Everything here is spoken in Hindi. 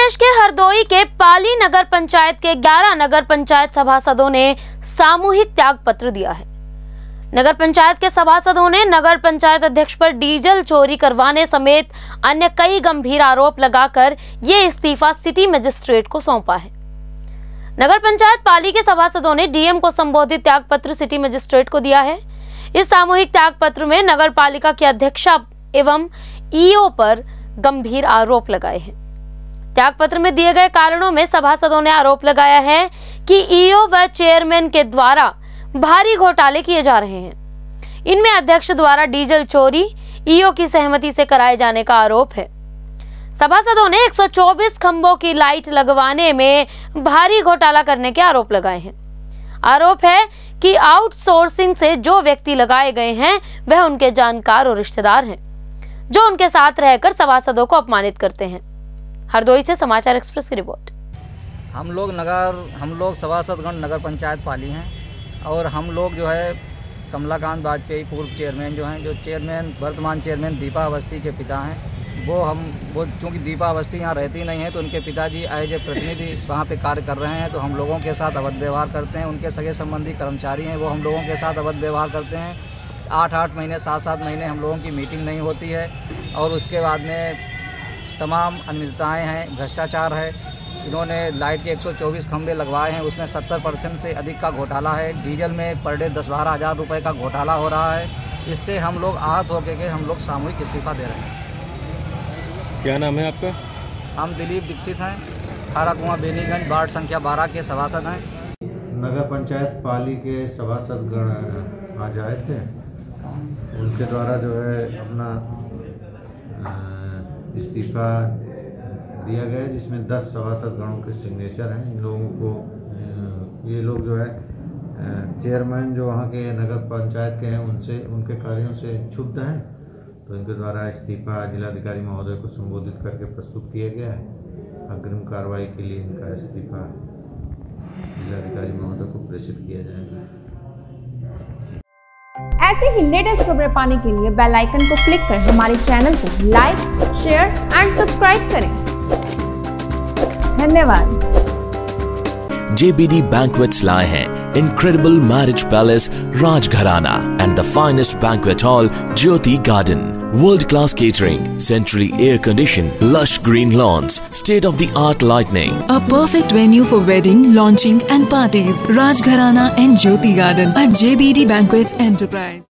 प्रदेश के हरदोई के पाली नगर पंचायत के 11 नगर पंचायत सभासदों ने सामूहिक त्याग पत्र दिया है। नगर पंचायत के सभासदों ने नगर पंचायत अध्यक्ष पर डीजल चोरी करवाने समेत अन्य कई गंभीर आरोप लगाकर ये इस्तीफा सिटी मजिस्ट्रेट को सौंपा है। नगर पंचायत पाली के सभासदों ने डीएम को संबोधित त्याग पत्र सिटी मजिस्ट्रेट को दिया है। इस सामूहिक त्याग पत्र में नगर पालिका की अध्यक्षा एवं ईओ पर गंभीर आरोप लगाए हैं। त्याग पत्र में दिए गए कारणों में सभासदों ने आरोप लगाया है कि ईओ व चेयरमैन के द्वारा भारी घोटाले किए जा रहे हैं। इनमें अध्यक्ष द्वारा डीजल चोरी ईओ की सहमति से कराए जाने का आरोप है। सभासदों ने 124 खंभों की लाइट लगवाने में भारी घोटाला करने के आरोप लगाए हैं। आरोप है कि आउटसोर्सिंग से जो व्यक्ति लगाए गए हैं वह उनके जानकार और रिश्तेदार हैं, जो उनके साथ रहकर सभासदों को अपमानित करते हैं। हरदोई से समाचार एक्सप्रेस की रिपोर्ट। हम लोग सभासदगण नगर पंचायत पाली हैं और हम लोग जो है कमलाकांत वाजपेयी पूर्व चेयरमैन जो चेयरमैन वर्तमान चेयरमैन दीपा अवस्थी के पिता हैं, वो चूँकि दीपा अवस्थी यहाँ रहती नहीं है तो उनके पिताजी एज ए प्रतिनिधि वहाँ पे कार्य कर रहे हैं, तो हम लोगों के साथ अवैध व्यवहार करते हैं। उनके सगे संबंधी कर्मचारी हैं, वो हम लोगों के साथ अवैध व्यवहार करते हैं। 8-8 महीने 7-7 महीने हम लोगों की मीटिंग नहीं होती है और उसके बाद में तमाम अनियमितताएँ हैं, भ्रष्टाचार है। इन्होंने लाइट के 124 खंभे लगवाए हैं, उसमें 70% से अधिक का घोटाला है। डीजल में पर डे 10-12 हज़ार रुपये का घोटाला हो रहा है। इससे हम लोग आहत होकर के हम लोग सामूहिक इस्तीफा दे रहे हैं। क्या नाम है आपका? हम दिलीप दीक्षित हैं, खाराकुआं बेनीगंज वार्ड संख्या 12 के सभासद हैं। नगर पंचायत पाली के सभासदगण आज आए थे, उनके द्वारा जो है अपना इस्तीफा दिया गया है, जिसमें 10 सभासदगणों के सिग्नेचर हैं। इन लोगों को ये लोग जो है चेयरमैन जो वहाँ के नगर पंचायत के हैं उनके कार्यों से क्षुब्ध हैं, तो इनके द्वारा इस्तीफा जिलाधिकारी महोदय को संबोधित करके प्रस्तुत किया गया है। अग्रिम कार्रवाई के लिए इनका इस्तीफा जिलाधिकारी महोदय को प्रेषित किया जाएगा। ऐसे ही लेटेस्ट खबरें पाने के लिए बेल आइकन को क्लिक कर हमारे चैनल को लाइक, शेयर एंड सब्सक्राइब करें। धन्यवाद। JBD Banquets लाए हैं incredible marriage palace Rajgharana and the finest banquet hall Jyoti Garden. World-class catering, centrally air-conditioned, lush green lawns, state-of-the-art lighting. A perfect venue for wedding, launching and parties. Rajgharana and Jyoti Garden at JBD Banquets Enterprise.